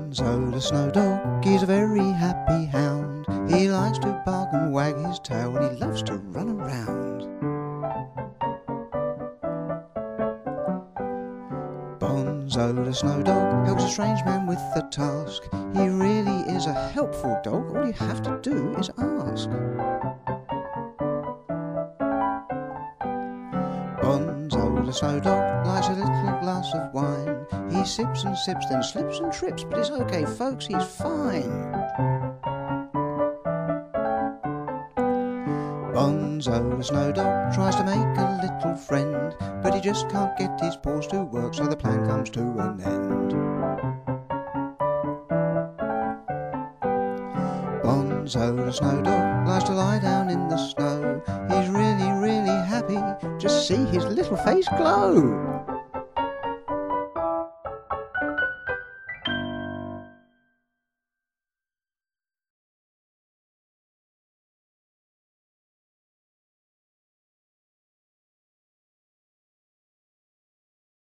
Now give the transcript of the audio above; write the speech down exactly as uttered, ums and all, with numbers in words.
Bonzo the snow dog is a very happy hound. He likes to bark and wag his tail and he loves to run around. Bonzo the snow dog helps a strange man with a task. He really is a helpful dog, all you have to do is ask. Bonzo the snow dog likes a little glass of wine. He sips and sips, then slips and trips, but it's okay folks, he's fine. Bonzo the snow dog tries to make a little friend, but he just can't get his paws to work, so the plan comes to an end. Bonzo the snow dog likes to lie down in the snow. He's really, really happy, just see his little face glow.